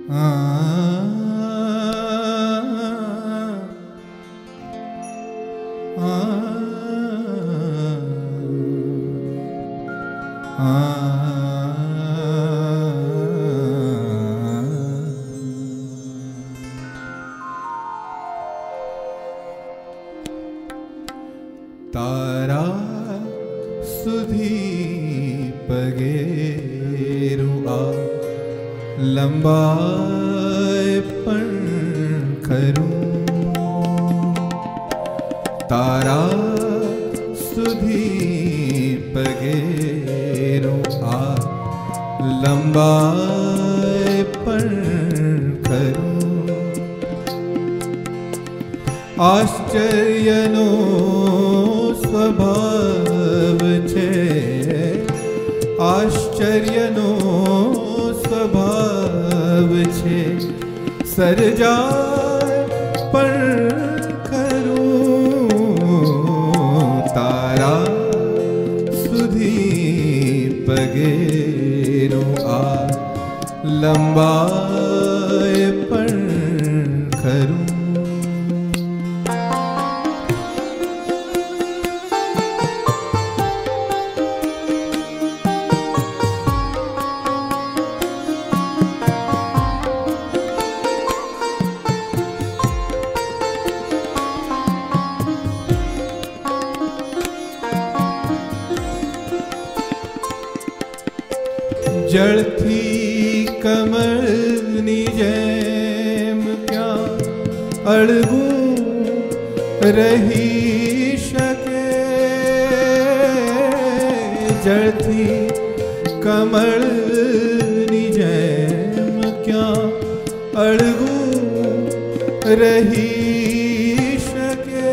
तारा सुधी पगेरुआ लंबाए पण करूं तारा सुधी पगेरुआ लंबाए पण करूं आश्चर्यनो स्वभाव छे आश्चर्यनो स्वभाव छे सर्जाय पण करूं तारा सुधी पगेरो आ लंबाए पण करूं जलती कमलनी जेम क्या अड़गूं रही शके जलती कमलनी जेम क्या अड़गूं रही शके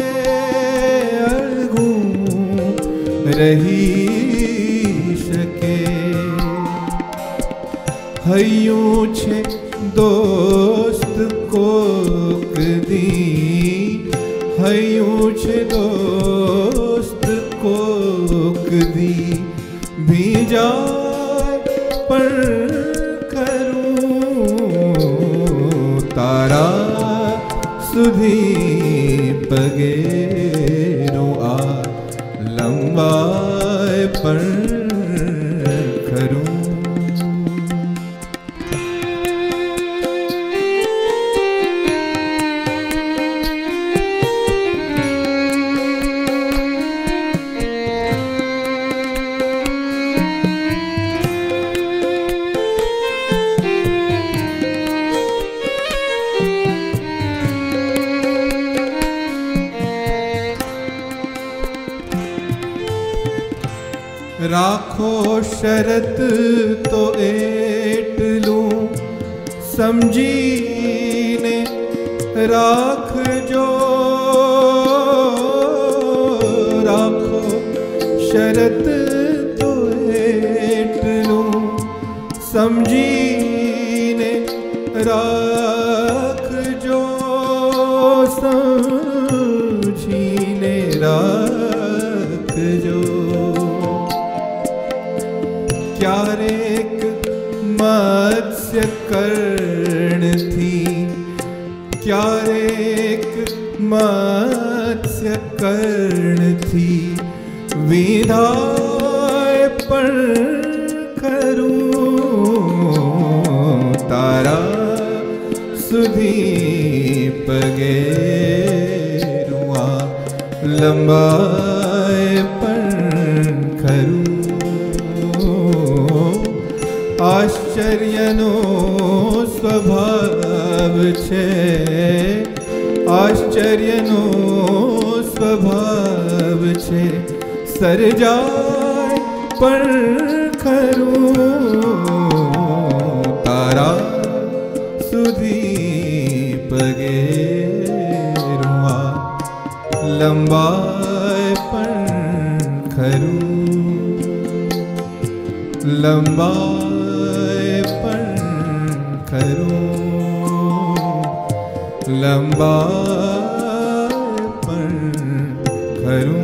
अड़गूं रही शके हयूं छे दोस्त कोक दी हयूं छे दोस्त कोक दी बीजाय पण करूं तारा सुधी पगेरो आ लंबाए पण करूं राखो शरत तो एटलूं समझीने राखजो राखो शरत तो एटलूं समझीने राखजो समझीने राखजो क्यारेक मत्स्य कर्ण थी क्यारेक मत्स्य कर्ण थी विधाय पण करूं तारा सुधी पगेरुआ लंबाए पण करूं आश्चर्यनो स्वभाव छे आश्चर्यनो स्वभाव छे सर्जाय पण करूं तारा सुधी पगेरुआ लंबाए पण करूं लंबाए पण करूं लंबाए पण करूं